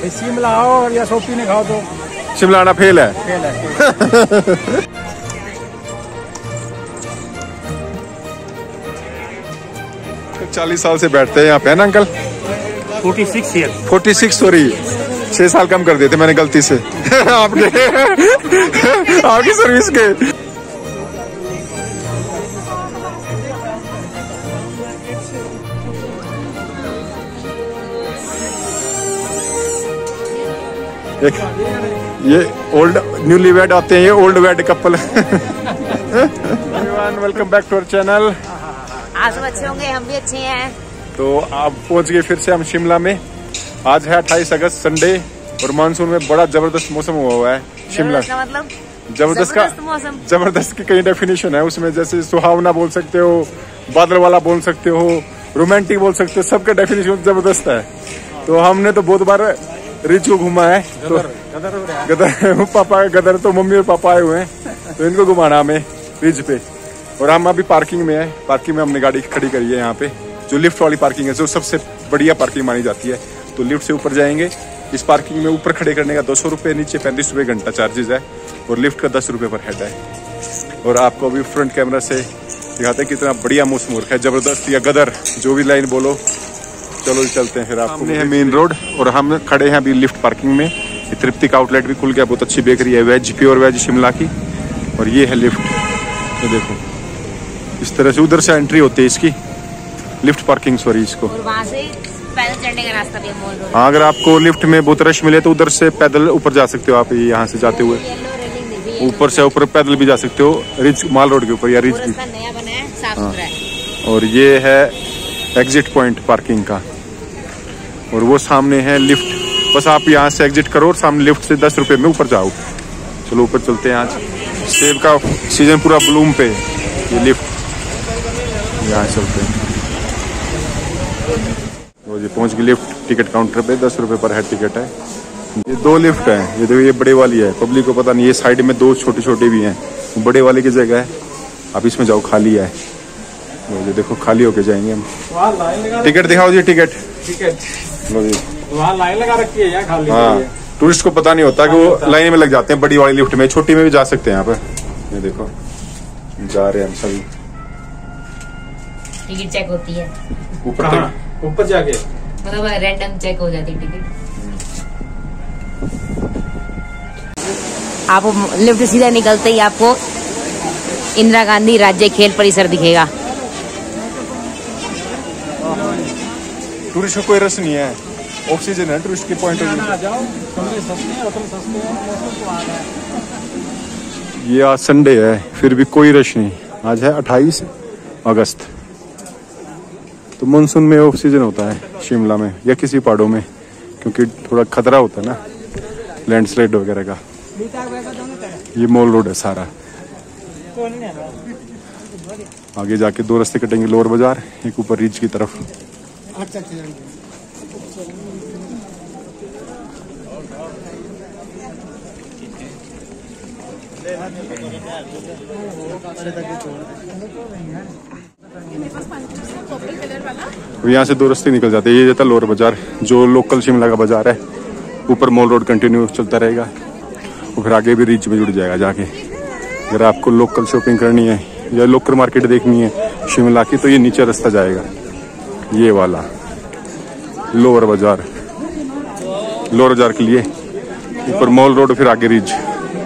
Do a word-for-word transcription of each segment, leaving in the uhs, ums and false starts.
शिमला आओ या सोपी ने खाओ तो शिमला आना फेल है, फेल है। चालीस साल से बैठते हैं यहाँ पे, है ना uncle? Forty six year forty six sorry छह साल कम कर देते मैंने गलती से आपके आपकी सर्विस के। एक ये ओल्ड न्यूली वेड आते हैं, ये old wed couple. Welcome back to our channel. आज सब अच्छे होंगे, हम भी अच्छे हैं। तो आप पहुंच गए फिर से हम शिमला में। आज है अट्ठाईस अगस्त संडे और मानसून में बड़ा जबरदस्त मौसम हुआ हुआ है शिमला। मतलब जबरदस्त का मौसम, जबरदस्त की कई डेफिनेशन है उसमें, जैसे सुहावना बोल सकते हो, बादल वाला बोल सकते हो, रोमांटिक बोल सकते हो, सबका डेफिनेशन जबरदस्त है। तो हमने तो बहुत बार रिच को घुमा है, तो गदर हो रहा है। गदर पापा गदर तो मम्मी और पापा आए हुए हैं, तो इनको घुमाना हमें रिज पे। और हम अभी पार्किंग में है, पार्किंग में हमने गाड़ी खड़ी करी है यहाँ पे, जो लिफ्ट वाली पार्किंग है, जो सबसे बढ़िया पार्किंग मानी जाती है। तो लिफ्ट से ऊपर जाएंगे, इस पार्किंग में ऊपर खड़े करने का दो सौ रुपये, नीचे पैंतीस रुपये घंटा चार्जेस है, और लिफ्ट का दस रुपये पर हेड है। और आपको अभी फ्रंट कैमरा से दिखाते हैं कितना बढ़िया मौसम हो रखा है, जबरदस्त या गदर जो भी लाइन बोलो। चलो चलते हैं फिर। आपको है मेन रोड और हम खड़े हैं अभी लिफ्ट पार्किंग में। ये तृप्ति का आउटलेट भी खुल गया, बहुत अच्छी बेकरी है, वेज प्योर वेज शिमला की। और ये है लिफ्ट, ये देखो इस तरह से उधर से एंट्री होती है इसकी, लिफ्ट पार्किंग सॉरी इसको। और वहाँ से पैदल चढ़ने का रास्ता भी है। हाँ, अगर आपको लिफ्ट में बहुत रश मिले तो उधर से पैदल ऊपर जा सकते हो आप, यहाँ से जाते हुए ऊपर से ऊपर पैदल भी जा सकते हो, रिज माल रोड के ऊपर या रिज भी। नया बना है, साफ सुथरा है। और ये है एग्जिट पॉइंट पार्किंग का, और वो सामने है लिफ्ट। बस आप यहाँ से एग्जिट करो और सामने लिफ्ट से दस रुपए में ऊपर जाओ। चलो ऊपर चलते हैं। आज सेब का सीजन पूरा ब्लूम पे, ये लिफ्ट यहाँ चलते हैं। तो ये पहुँच गई लिफ्ट, टिकट काउंटर पे दस रुपए पर हेड टिकट है। ये दो लिफ्ट है, ये देखो ये बड़े वाली है, पब्लिक को पता नहीं, ये साइड में दो छोटे छोटे भी हैं, बड़े वाले की जगह है। आप इसमें जाओ, खाली है, ये देखो खाली होके जाएंगे हम। टिकट दिखाओ जी, टिकट टिकट लो जी, वहाँ लाइन लगा रखी है यहाँ खाली। हाँ, टूरिस्ट को पता नहीं होता कि वो लाइन में लग जाते हैं बड़ी वाली लिफ्ट में, छोटी में भी जा सकते हैं। यहाँ पे ये देखो जा रहे हैं हम सभी। टिकट चेक होती है ऊपर तक, ऊपर जाके मतलब रैंडम चेक हो जाती है टिकट। आप लिफ्ट सीधा निकलते ही आपको इंदिरा गांधी राज्य खेल परिसर दिखेगा। टूरिस्ट को कोई रस नहीं है, ऑक्सीजन है टूरिस्ट के पॉइंट ऑफ व्यू। ये आज संडे है फिर भी कोई रश नहीं। आज है अट्ठाईस अगस्त, तो मानसून में ऑफ सीजन होता है शिमला में या किसी पहाड़ों में, क्योंकि थोड़ा खतरा होता है ना लैंडस्लाइड वगैरह का। ये मॉल रोड है सारा, आगे जाके दो रास्ते कटेंगे, लोअर बाजार, एक ऊपर रिज की तरफ। यहाँ से दो रास्ते निकल जाते हैं, ये जाता लोअर बाजार जो लोकल शिमला का बाजार है, ऊपर मॉल रोड कंटिन्यू चलता रहेगा, और फिर आगे भी रिच में जुड़ जाएगा जाके। अगर आपको लोकल शॉपिंग करनी है या लोकल मार्केट देखनी है शिमला की, तो ये नीचे रास्ता जाएगा, ये वाला लोअर बाजार, लोअर बाजार के लिए ऊपर मॉल रोड, फिर आगे रिज।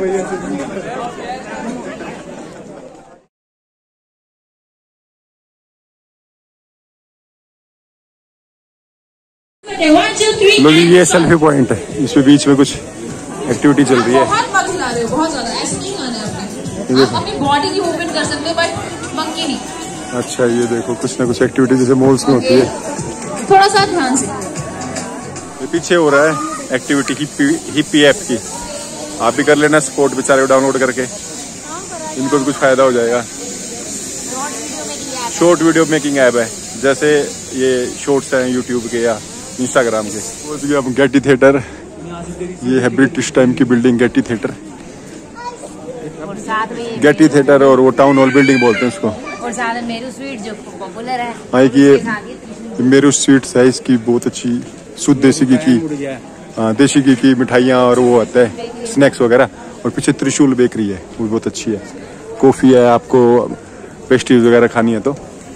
लो जी, ये सेल्फी पॉइंट है, इसमें बीच में कुछ एक्टिविटी चल रही है। बहुत मत खिला रहे हो, बहुत ज्यादा, ऐसे नहीं खाना है आपने। आप अपनी बॉडी की मूवमेंट कर सकते हो बट मंकी नहीं। अच्छा, ये देखो कुछ ना कुछ एक्टिविटी जैसे मॉल्स में होती है, थोड़ा सा ध्यान से। ये पीछे हो रहा है एक्टिविटी हिप्पी हिप्पी ऐप की, आप भी कर लेना सपोर्ट बेचारे को डाउनलोड करके, इनको भी कुछ फायदा हो जाएगा। शॉर्ट वीडियो मेकिंग ऐप है, जैसे ये शॉर्ट्स हैं यूट्यूब के या इंस्टाग्राम के। तो अब गेटी थिएटर, ये है ब्रिटिश टाइम की building Gaiety theatre, Gaiety theatre, और वो टाउन हॉल बिल्डिंग बोलते हैं उसको। और साथ में मेरू स्वीट जो पॉपुलर है। हाँ, कि ये मेरू स्वीट्स है, इसकी बहुत अच्छी शुद्ध देसी घी की देशी घी की मिठाइयाँ और वो आता है स्नैक्स वगैरह। और पीछे त्रिशूल बेकरी है, वो बहुत अच्छी है। कॉफ़ी है, आपको पेस्ट्रीज वगैरह खानी है तो।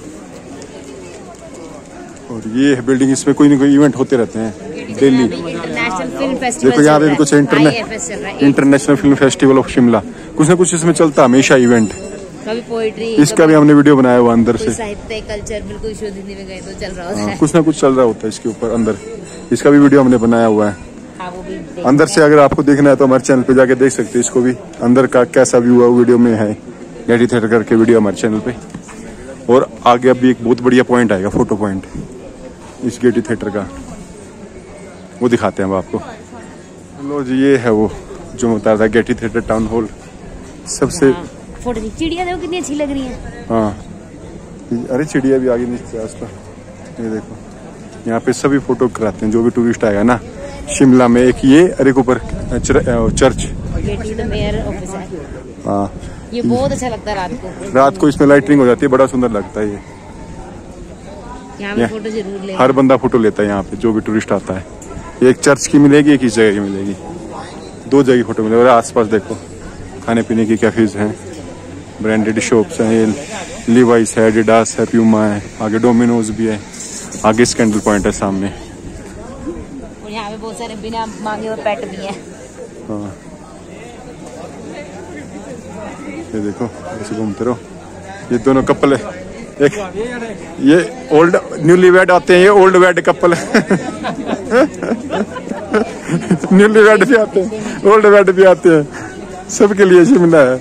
और ये है बिल्डिंग, इसमें कोई ना कोई इवेंट होते रहते हैं डेली। देखो यहाँ पे भी कुछ inter international film festival of Shimla, कुछ ना कुछ इसमें चलता है हमेशा इवेंट। कभी पोइट्री, इसका भी हमने वीडियो बनाया हुआ अंदर से। साहित्य कल्चर बिल्कुल शुद्ध हिंदी में गए तो चल रहा होता है। कुछ ना कुछ चल रहा होता है इसके ऊपर अंदर, इसका भी वीडियो हमने बनाया हुआ है। हाँ, वो भी अंदर से अगर आपको देखना है तो हमारे चैनल पे जाके देख सकते हैं इसको भी, अंदर का कैसा व्यू है वीडियो में है। गेटी थिएटर करके वीडियो हमारे चैनल पे। और आगे अभी एक बहुत बढ़िया पॉइंट आएगा, फोटो पॉइंट इस गेटी थिएटर का, वो दिखाते हैं हम आपको। लो जी, ये है वो जो मैं बता रहा था, गेटी थिएटर टाउन हॉल। सबसे फोटो चिड़िया देखो कितनी अच्छी लग रही है। हाँ, अरे चिड़िया भी आगे नीचे है उसका, ये देखो। यहाँ पे सभी फोटो कराते हैं जो भी टूरिस्ट आएगा ना शिमला में। एक ये और एक ऊपर church, Gaiety the mayor office है। हाँ, ये बहुत अच्छा लगता है रात को। रात को इसमें लाइटिंग हो जाती है, बड़ा सुंदर लगता है ये। यहाँ पे फोटो जरूर ले। हर बंदा फोटो लेता है यहाँ पे, जो भी टूरिस्ट आता है। एक चर्च की मिलेगी, एक इस जगह की मिलेगी, दो जगह की फोटो मिलेगी। और आसपास देखो खाने पीने की कैफेज हैं, ब्रांडेड शॉप्स हैं, लीवाइस है, एडिडास है, प्यूमा है, आगे डोमिनोज भी है, आगे स्कैंडल पॉइंट है सामने। और यहाँ पे बहुत सारे बिना मांगे हुए पेट भी हैं। हाँ, ये देखो ऐसे घूमते रहो। ये दोनों कपल है, एक ये ओल्ड न्यूली वेड आते हैं, ये ओल्ड वेड कपल है। न्यूली वेड भी आते हैं, ओल्ड वेड भी आते हैं, सबके लिए शिमला है।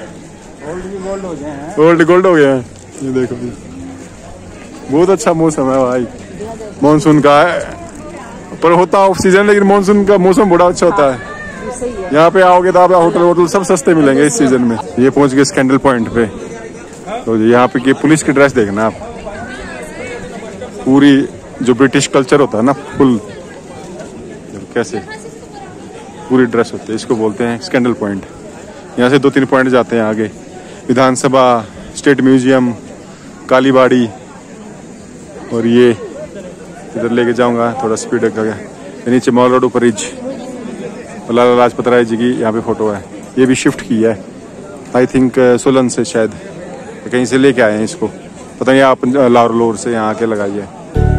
ओल्ड गोल्ड हो गए हैं। ये देखो, बहुत अच्छा मौसम है भाई, मानसून का है। पर होता ऑफ सीजन, लेकिन मानसून का मौसम बड़ा अच्छा होता है। यहाँ पे आओगे तो आप होटल वोटल सब सस्ते मिलेंगे इस सीजन में। ये पहुंच गए स्कैंडल पॉइंट पे। तो यहाँ पे पुलिस की ड्रेस देखना आप, पूरी जो ब्रिटिश कल्चर होता है ना, फुल कैसे पूरी ड्रेस होती है, इसको बोलते हैं स्कैंडल पॉइंट। यहाँ से दो तीन पॉइंट जाते हैं आगे, विधानसभा, स्टेट म्यूजियम, कालीबाड़ी। और ये इधर लेके जाऊंगा थोड़ा स्पीड करके। नीचे मॉल रोड ऊपर रिज, लाला लाजपत राय जी की यहाँ पे फोटो है। ये भी शिफ्ट की है आई थिंक सोलन से, शायद कहीं से लेके आए हैं इसको, पता नहीं, आप लाहौर लोर से यहाँ आके लगाई है।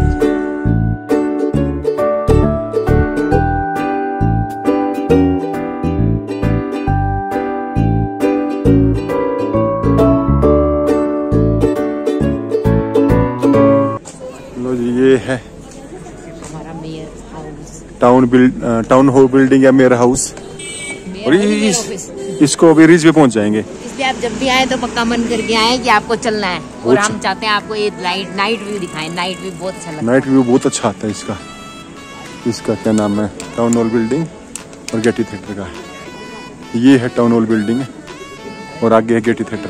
लो जी, ये है हमारा mayor house, town build town hall building या मेयर हाउस। और इस, इसको अभी रिज पे पहुंच जाएंगे। इसलिए आप जब भी आए तो पक्का मन करके आए कि आपको चलना है। और हम चाहते हैं आपको ये लाइट नाइट व्यू दिखाएं। नाइट व्यू बहुत अच्छा लगता है। नाइट व्यू बहुत अच्छा आता है इसका। इसका क्या नाम है, टाउन हॉल बिल्डिंग और गेटी थिएटर का। ये है टाउन हॉल बिल्डिंग और आगे है गेटी थिएटर।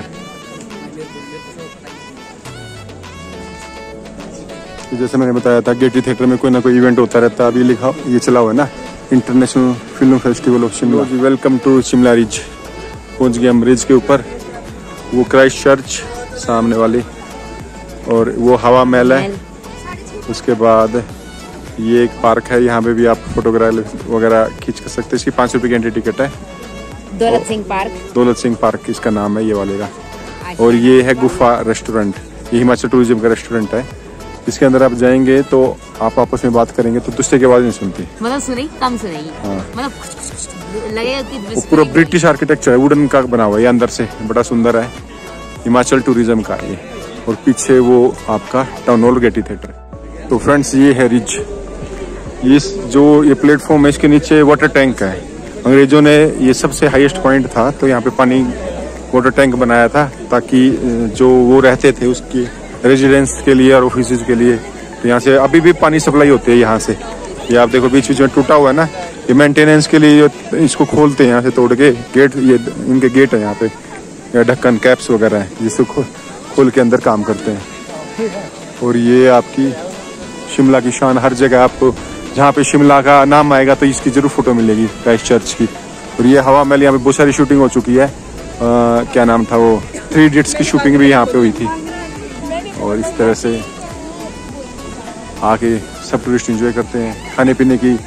जैसे मैंने बताया था, गेटी थिएटर में कोई ना कोई इवेंट होता रहता है। अभी लिखा ये चला हुआ है ना, international film festival of Shimla. Welcome to Shimla ridge. पहुंच गए हम रिज के ऊपर। वो क्राइस्ट चर्च सामने वाली, और वो हवा महल है। उसके बाद ये एक पार्क है, यहाँ पे भी आप फोटोग्राफ वगैरह खींच कर सकते हैं। इसकी पाँच रुपए की एंट्री टिकट है। दौलत सिंह पार्क, दौलत सिंह पार्क इसका नाम है ये वाले का। और ये है गुफा रेस्टोरेंट, ये हिमाचल टूरिज्म का रेस्टोरेंट है। इसके अंदर आप जाएंगे तो आप आपस में बात करेंगे तो दूसरे की आवाज नहीं सुनती, मतलब सुनेगी कम सुनेगी। हाँ। मतलब लगेगा कि पूरा ब्रिटिश आर्किटेक्चर है, वुडन का बना हुआ है। ये अंदर से बड़ा सुंदर है, हिमाचल टूरिज्म का ये। और पीछे वो आपका टाउन हॉल गेटी थिएटर। तो फ्रेंड्स, ये है रिज। ये जो ये प्लेटफॉर्म है, इसके नीचे वाटर टैंक है। अंग्रेजों ने, ये सबसे हाईएस्ट पॉइंट था, तो यहाँ पे पानी वाटर टैंक बनाया था ताकि जो वो रहते थे उसकी रेजिडेंस के लिए और ऑफिस के लिए। तो यहाँ से अभी भी पानी सप्लाई होती है यहाँ से। ये आप देखो बीच बीच में टूटा हुआ है ना, ये मेंटेनेंस के लिए इसको खोलते हैं यहाँ से तोड़ के। गेट, ये इनके गेट है यहाँ पे, ढक्कन कैप्स वगैरह है जिसको खो, खोल के अंदर काम करते हैं। और ये आपकी शिमला की शान, हर जगह आपको जहाँ पे शिमला का नाम आएगा तो इसकी जरूर फोटो मिलेगी, क्राइस्ट चर्च की। और ये हवा महल, यहाँ पे बहुत सारी शूटिंग हो चुकी है। आ, क्या नाम था वो, थ्री इडियट्स की शूटिंग भी यहाँ पे हुई थी। और इस तरह से आके सब टूरिस्ट एंजॉय करते हैं। खाने पीने की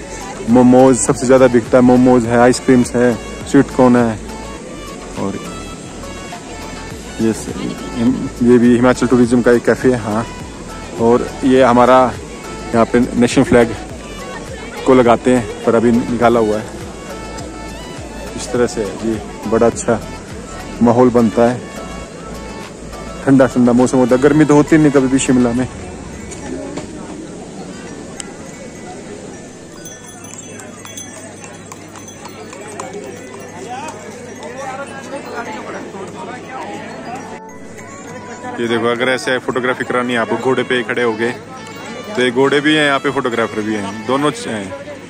मोमोज सबसे ज्यादा बिकता है, मोमोज है, आइसक्रीम्स है, स्वीट कॉर्न है। और ये ये भी हिमाचल टूरिज्म का एक कैफे है। हाँ, और ये हमारा यहाँ पे नेशनल फ्लैग को लगाते हैं, पर अभी निकाला हुआ है। इस तरह से ये बड़ा अच्छा माहौल बनता है, ठंडा ठंडा मौसम होता है। गर्मी तो होती नहीं कभी भी शिमला में। ये देखो, अगर ऐसे फोटोग्राफी करानी है आपको, घोड़े पे खड़े हो गए तो ये घोड़े भी हैं यहाँ पे, फोटोग्राफर भी हैं, दोनों हैं।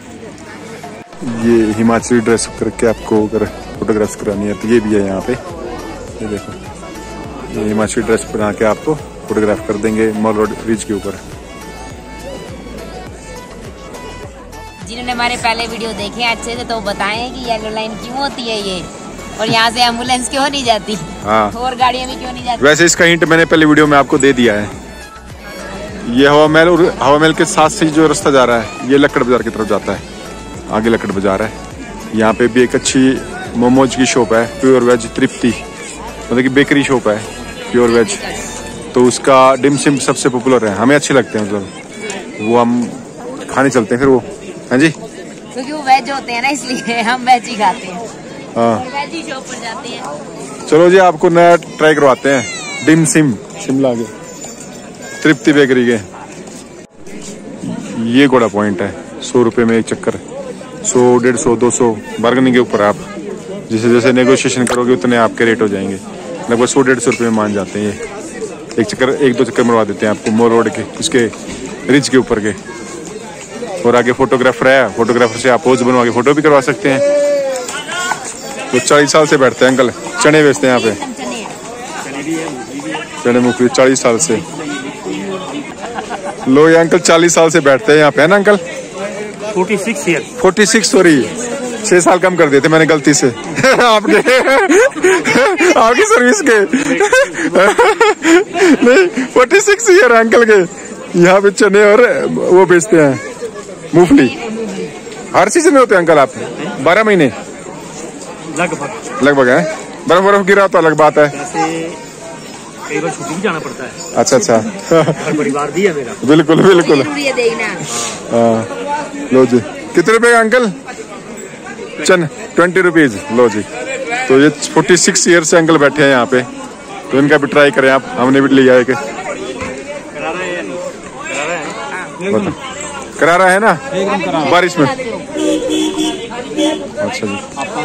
ये हिमाचली ड्रेस करके आपको अगर फोटोग्राफ्स करानी है तो ये भी है यहाँ पे। ये देखो, ये हिमाचली ड्रेस बना के आपको फोटोग्राफ कर देंगे मॉल रोड रिज के ऊपर। जिन्होंने हमारे पहले वीडियो देखे अच्छे से तो बताएं कि येलो लाइन क्यों होती है ये, और यहाँ से एम्बुलेंस क्यों नहीं जाती। हाँ, और गाड़ियाँ भी क्यों नहीं जाती। वैसे इसका हिंट मैंने पहले वीडियो में आपको दे दिया है। ये हवा महल, और हवा महल के साथ से जो रास्ता जा रहा है ये लक्कड़ बाजार की तरफ जाता है। आगे लक्कड़ बाजार है। यहाँ पे भी एक अच्छी मोमोज की शॉप है, प्योर वेज तृप्ति, मतलब कि बेकरी शॉप है प्योर वेज। तो उसका डिम सिम सबसे पॉपुलर है, हमें अच्छे लगते हैं, मतलब वो हम खाने चलते हैं फिर वो। हाँ जी, क्योंकि वो वेज होते हैं ना, इसलिए हम वेज ही खाते हैं। हाँ, वेज ही शॉप पर जाते हैं। चलो जी, आपको नया ट्राई करवाते हैं डिम सिम शिमला के तृप्ति बेकरी के। ये घोड़ा पॉइंट है, सौ रुपए में एक चक्कर, सौ डेढ़ सौ दो सौ बार्गेनिंग के ऊपर। आप जैसे जैसे नेगोशिएशन करोगे उतने आपके रेट हो जाएंगे। लगभग सौ डेढ़ सौ रुपये में मान जाते हैं। ये एक चक्कर, एक दो चक्कर मरवा देते हैं आपको मॉल रोड के, उसके रिज के ऊपर के। और आगे फोटोग्राफर है, फोटोग्राफर से आप पोज बनवा के फोटो भी करवा सकते हैं। तो चालीस साल से बैठते हैं अंकल, चने बेचते हैं यहाँ पे, चने मूंगफली, चालीस साल से। लो, ये अंकल चालीस साल से बैठते हैं यहाँ पे, है ना uncle? Forty six year forty six sorry, छह साल कम कर देते मैंने गलती से आपके आपकी सर्विस के नहीं, फोर्टी सिक्स ईयर अंकल के। यहाँ पे चने और वो बेचते हैं मूंगफली। हर सीजन में होते हैं अंकल आप? बारह महीने लगभग लगभग है। बर्फ बर्फ गिरा तो अलग बात है, कई बार छुट्टी भी जाना पड़ता है। अच्छा अच्छा घर परिवार भी है मेरा। बिल्कुल बिल्कुल। देखना। लो जी, कितने रुपए का अंकल? चन ट्वेंटी रुपीज। लो जी, तो ये फोर्टी सिक्स ईयर से अंकल बैठे हैं यहाँ पे, तो इनका भी ट्राई करें आप। हमने भी लिया है कि करा रहा है या नहीं? करा रहा है, करा रहा है ना एकदम करा बारिश में। अच्छा जी,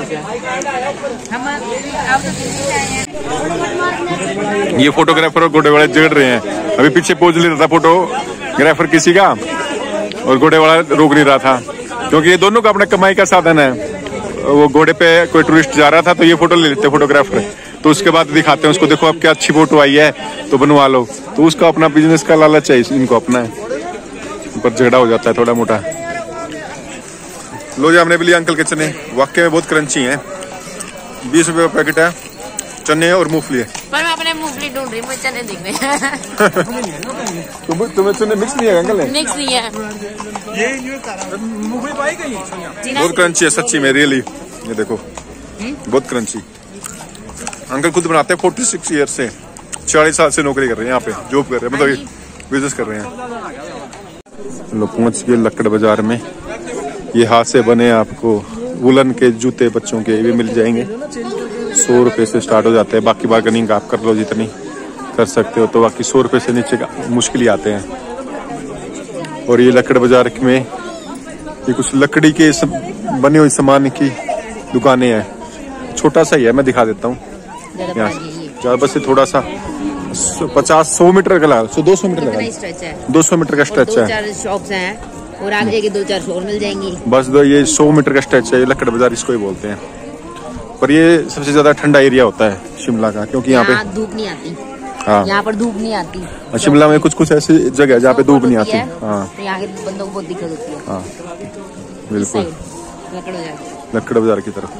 ये फोटोग्राफर और घोड़े वाले झगड़ रहे हैं। अभी पीछे पोज ले रहा था फोटोग्राफर किसी का, और घोड़े वाला रोक नहीं रहा था, क्योंकि ये दोनों का अपना कमाई का साधन है। वो घोड़े पे कोई टूरिस्ट जा रहा था तो ये फोटो ले लेते फोटोग्राफर, तो उसके बाद दिखाते हैं उसको, देखो अब क्या अच्छी फोटो आई है तो बनवा लो। तो उसका अपना बिजनेस का लालच है, इनको अपना है, पर झगड़ा हो जाता है थोड़ा मोटा। लो जी, हमने भी लिया अंकल के चने, वाकई में बहुत क्रंची हैं। बीस रुपए का पैकेट है, चने और मूंगफली है। पर मैं अपने मूंगफली ढूंढ रही हूँ, मुझे चने दिख रहे हैं। तुम तुम्हें चने मिक्स नहीं है अंकल? मिक्स नहीं है, मूंगफली पाई गई। बहुत क्रंची है सच्ची में, रियली। ये देखो, बहुत क्रंची। अंकल खुद बनाते हैं, फोर्टी सिक्स ईयर से, चालीस साल से नौकरी कर रहे हैं यहाँ पे, जॉब कर रहे हैं, मतलब बिजनेस कर रहे हैं। लोग पहुंच गए लक्कड़ बाजार में। ये हाथ से बने आपको वुलन के जूते बच्चों के भी मिल जाएंगे, सौ रुपए से स्टार्ट हो जाते हैं। बाकी बार्गेनिंग आप कर लो जितनी कर सकते हो, तो बाकी सौ रुपए से नीचे का मुश्किल ही आते हैं। और ये लक्कड़ बाजार में ये कुछ लकड़ी के बने हुए सामान की दुकानें हैं। छोटा सा ही है, मैं दिखा देता हूँ यहाँ से, बस थोड़ा सा पचास सौ मीटर का लगा, सौ दो सौ मीटर लगा, दो सौ मीटर का स्ट्रेच है। चार शॉप्स हैं और आगे के दो चार शॉप मिल जाएंगी। बस दो, ये सौ मीटर का स्ट्रेच है, ये लक्कड़ बाजार इसको ही बोलते हैं। पर ये सबसे ज्यादा ठंडा एरिया होता है शिमला का, क्योंकि यहाँ पे धूप नहीं आती। हाँ, यहाँ पर धूप नहीं आती। शिमला में कुछ कुछ ऐसी जगह है जहाँ पे धूप नहीं आती। हाँ, तो यहाँ के बंदों को बहुत दिक्कत होती है। हाँ बिल्कुल, लक्कड़ बाजार की तरफ।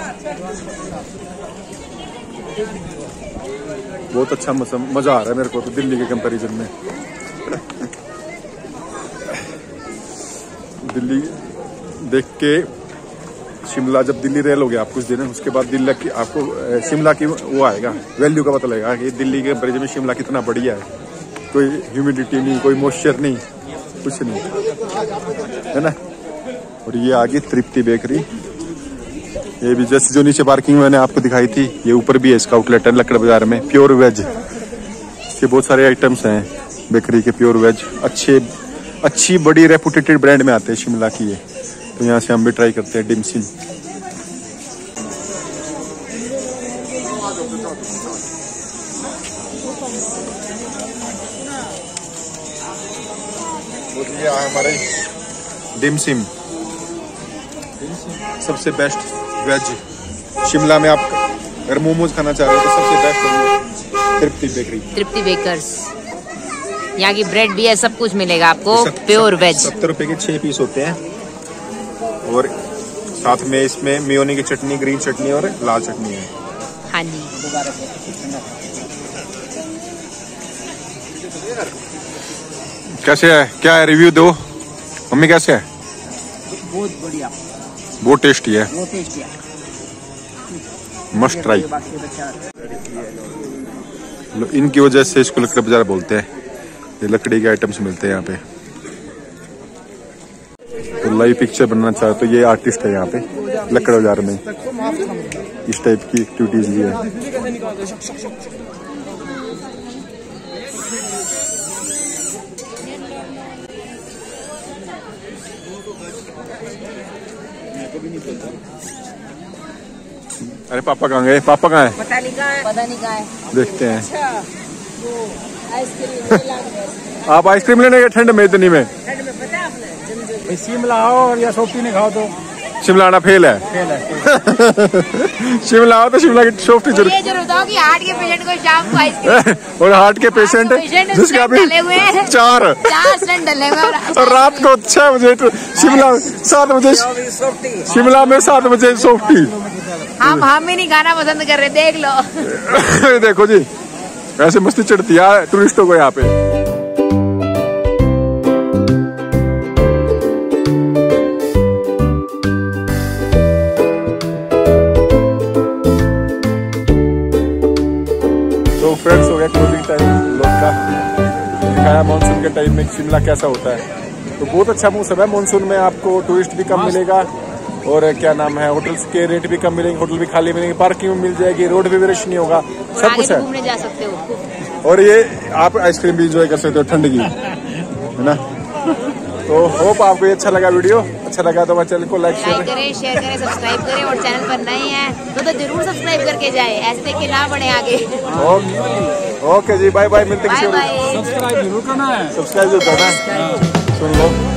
बहुत अच्छा मजा आ रहा है मेरे को तो दिल्ली के कंपैरिजन में। दिल्ली देख के शिमला, जब दिल्ली रेल हो गया आप कुछ दिन, उसके बाद दिल्ली की आपको शिमला की वो आएगा, वैल्यू का पता लगेगा कि दिल्ली के ब्रिज में शिमला कितना बढ़िया है। कोई ह्यूमिडिटी नहीं, कोई मॉइस्चर नहीं, कुछ नहीं, है ना। और ये आगे तृप्ति बेकरी, ये भी जैसे जो नीचे पार्किंग मैंने आपको दिखाई थी, ये ऊपर भी है इसका आउटलेट है लक्कड़ बाजार में। प्योर वेज के बहुत सारे आइटम्स हैं बेकरी के, प्योर वेज, अच्छे अच्छी बड़ी रेपुटेटेड ब्रांड में आते हैं शिमला की ये। तो यहाँ से हम भी ट्राई करते हैं डिमसिम। ये हमारे डिमसिम सबसे बेस्ट वेज शिमला में। आप अगर मोमोज खाना चाह रहे हो तो सबसे best Trupti bakery, Trupti bakers. यहाँ की ब्रेड भी है, सब कुछ मिलेगा आपको प्योर वेज। सत्तर रुपए के छह पीस होते हैं और साथ में इसमें मेयोनी की चटनी, ग्रीन चटनी और लाल चटनी है। हाँ जी। कैसे है, क्या है, रिव्यू दो मम्मी, कैसे है? बहुत बढ़िया, बहुत टेस्टी है, बहुत टेस्टी है, मस्ट ट्राई। इनकी वजह से इसको लकड़ी बाजार बोलते हैं। ये लकड़ी के आइटम्स मिलते हैं यहाँ पे। तो लाइव पिक्चर बनना चाहे तो ये आर्टिस्ट है यहाँ पे लकड़ बाजार में। इस टाइप की एक्टिविटीज भी है। अरे पापा कहाँ गए? पापा कहाँ है? पता नहीं कहाँ है, पता नहीं कहाँ है, देखते हैं। अच्छा, वो आइसक्रीम आप आइसक्रीम लेने गए ठंड में? इतनी में ठंड में पता है आपने? शिमला आओ और या सोपी नहीं खाओ तो शिमला आना फेल है। फेल है। शिमला आओ तो शिमला की सॉफ्टी जरूर। ये जरूर बताओ कि हार्ट के पेशेंट को शाम को आइसक्रीम और हार्ट के पेशेंट जिसके अभी चार चार स्टैंड डले हुए हैं। और रात को छह बजे शिमला, सात बजे शिमला में सात बजे सॉफ्टी। हम हम ही नहीं खाना पसंद कर रहे, देख लो। देखो जी ऐसे मस्ती चढ़ती है टूरिस्टों को यहाँ पे। तो फ्रेंड्स, हो गया क्लोजिंग टाइम लोग का। दिखाया मानसून के टाइम में शिमला कैसा होता है। तो बहुत अच्छा मौसम है मानसून में, आपको टूरिस्ट भी कम मिलेगा और क्या नाम है, होटल्स के रेट भी कम मिलेंगे, होटल भी खाली मिलेंगे, पार्किंग में मिल जाएगी, रोड भी रश नहीं होगा, सब कुछ है। घूमने जा सकते हो और ये आप आइसक्रीम भी एंजॉय कर सकते हो ठंड की, है ना। तो होप आपको ये अच्छा लगा वीडियो। अच्छा लगा तो हमारे चैनल को लाइक लाइक करें, शेयर करें, सब्सक्राइब करें और चैनल पर नए हैं तो तो जरूर सब्सक्राइब करके जाए, ऐसे देख के ना बढ़े आगे। ओके जी, बाय बाय, मिलते हैं किसी और। Bye bye. सब्सक्राइब जरूर करना है। सब्सक्राइब जरूर करना, सुन लो।